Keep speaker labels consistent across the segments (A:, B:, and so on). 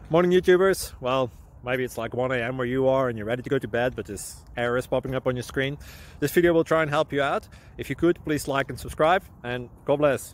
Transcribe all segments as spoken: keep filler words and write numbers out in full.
A: Morning YouTubers. Well, maybe it's like one A M where you are and you're ready to go to bed, but this error is popping up on your screen. This video will try and help you out. If you could, please like and subscribe, and God bless.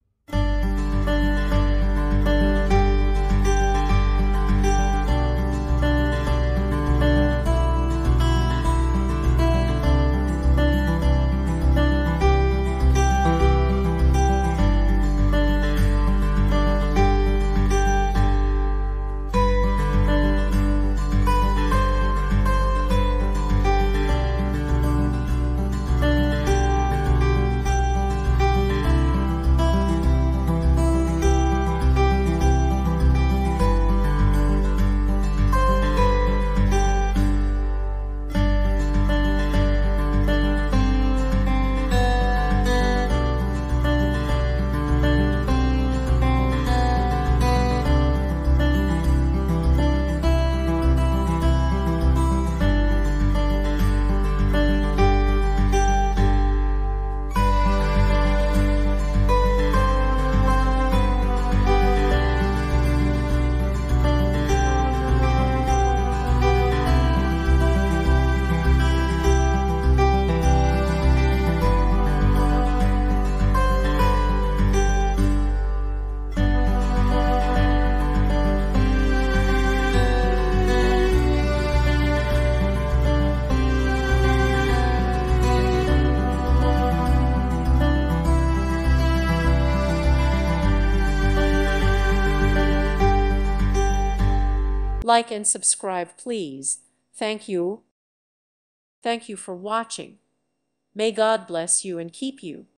B: Like and subscribe, please. Thank you. Thank you for watching. May God bless you and keep you.